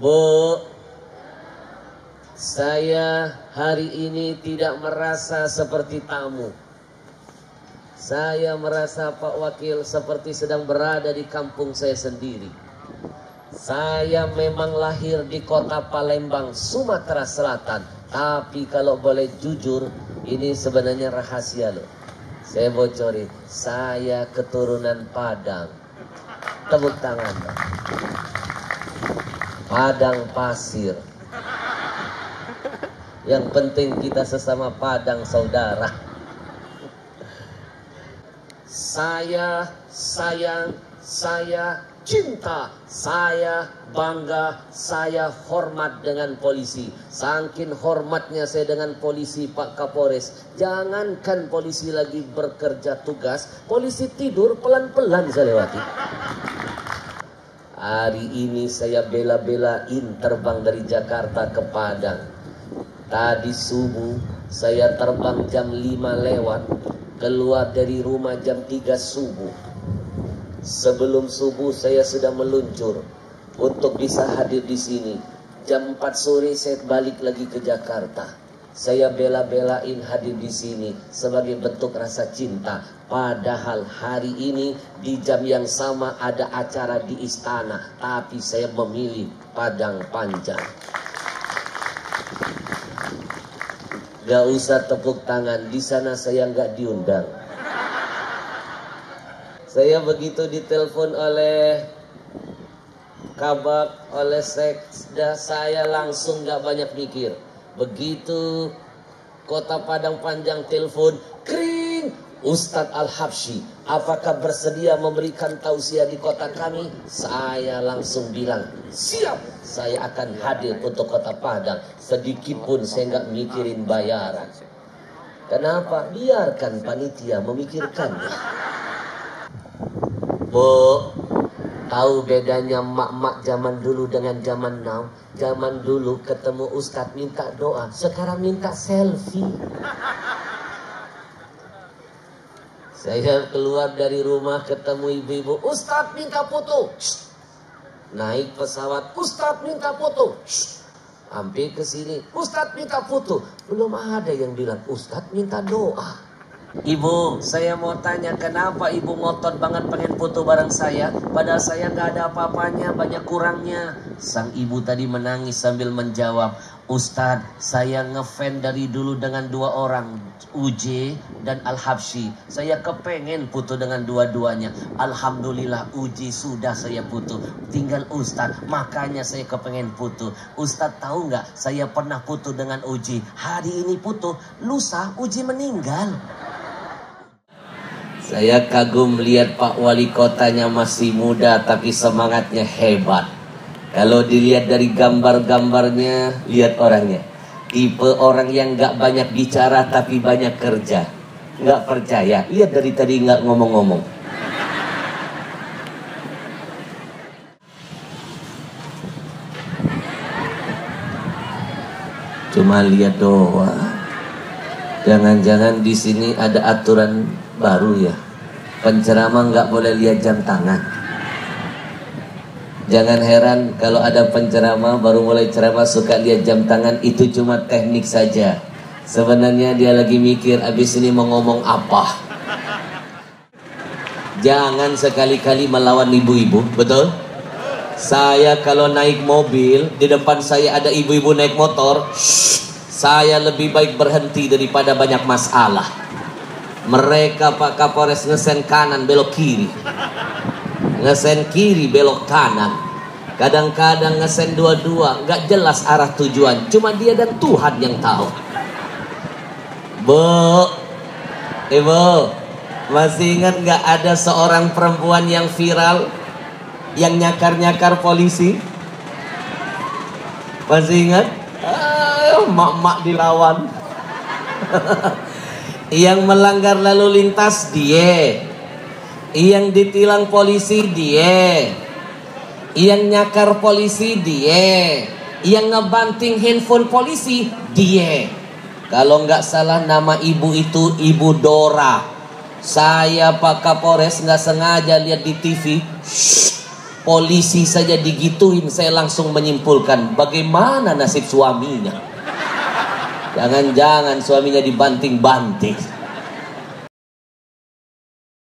Bu, saya hari ini tidak merasa seperti tamu. Saya merasa Pak Wakil seperti sedang berada di kampung saya sendiri. Saya memang lahir di kota Palembang, Sumatera Selatan. Tapi kalau boleh jujur, ini sebenarnya rahasia loh. Saya bocorin, saya keturunan Padang. Tepuk tangan. Padang pasir. Yang penting kita sesama Padang saudara. Saya sayang, saya cinta, saya bangga, saya hormat dengan polisi. Saking hormatnya saya dengan polisi Pak Kapolres. Jangankan polisi lagi bekerja tugas, polisi tidur pelan-pelan saya lewati. Hari ini saya bela-belain terbang dari Jakarta ke Padang. Tadi subuh saya terbang jam 5 lewat. Keluar dari rumah jam 3 subuh. Sebelum subuh saya sudah meluncur untuk bisa hadir di sini. Jam 4 sore saya balik lagi ke Jakarta. Saya bela-belain hadir di sini sebagai bentuk rasa cinta. Padahal hari ini di jam yang sama ada acara di istana, tapi saya memilih Padang Panjang. Gak usah tepuk tangan, di sana saya gak diundang. Saya begitu ditelepon oleh Kabak, oleh Sekda, saya langsung gak banyak mikir. Begitu Kota Padang Panjang telepon, kring, Ustadz Al-Habsyi, apakah bersedia memberikan tausiah di kota kami? Saya langsung bilang, siap, saya akan hadir untuk Kota Padang. Sedikit pun saya nggak mikirin bayaran. Kenapa? Biarkan panitia memikirkannya. Bu, tahu bedanya mak-mak zaman dulu dengan zaman now? Zaman dulu ketemu Ustadz minta doa, sekarang minta selfie. Saya keluar dari rumah ketemu ibu-ibu, Ustadz minta foto. Naik pesawat, Ustadz minta foto. Hampir ke sini, Ustadz minta foto. Belum ada yang bilang, Ustadz minta doa. Ibu, saya mau tanya, kenapa ibu ngotot banget pengen foto bareng saya? Padahal saya gak ada apa-apanya, banyak kurangnya. Sang ibu tadi menangis sambil menjawab, Ustadz, saya ngefan dari dulu dengan dua orang, UJ dan Al-Habsyi. Saya kepengen foto dengan dua-duanya. Alhamdulillah UJ sudah saya foto. Tinggal Ustadz, makanya saya kepengen foto. Ustadz tahu nggak, saya pernah foto dengan UJ. Hari ini foto, lusa UJ meninggal. Saya kagum lihat Pak Wali Kotanya masih muda tapi semangatnya hebat. Kalau dilihat dari gambar-gambarnya, lihat orangnya. Tipe orang yang gak banyak bicara tapi banyak kerja. Gak percaya, lihat dari tadi gak ngomong-ngomong. Cuma lihat doang. Jangan-jangan di sini ada aturan baru ya. Penceramah nggak boleh lihat jam tangan. Jangan heran kalau ada penceramah baru mulai ceramah suka lihat jam tangan. Itu cuma teknik saja. Sebenarnya dia lagi mikir abis ini mau ngomong apa. Jangan sekali-kali melawan ibu-ibu, betul? Saya kalau naik mobil, di depan saya ada ibu-ibu naik motor, saya lebih baik berhenti daripada banyak masalah. Mereka Pak Kapolres ngesen kanan belok kiri, ngesen kiri belok kanan, kadang-kadang ngesen dua-dua, nggak jelas arah tujuan, cuma dia dan Tuhan yang tahu. Bu, Ibu, masih ingat nggak ada seorang perempuan yang viral yang nyakar-nyakar polisi? Masih ingat? Mak-mak dilawan. Yang melanggar lalu lintas dia, yang ditilang polisi dia, yang nyakar polisi dia, yang ngebanting handphone polisi dia. Kalau nggak salah nama ibu itu Ibu Dora. Saya Pak Kapolres nggak sengaja lihat di TV. Polisi saja digituin, saya langsung menyimpulkan bagaimana nasib suaminya. Jangan-jangan suaminya dibanting-banting.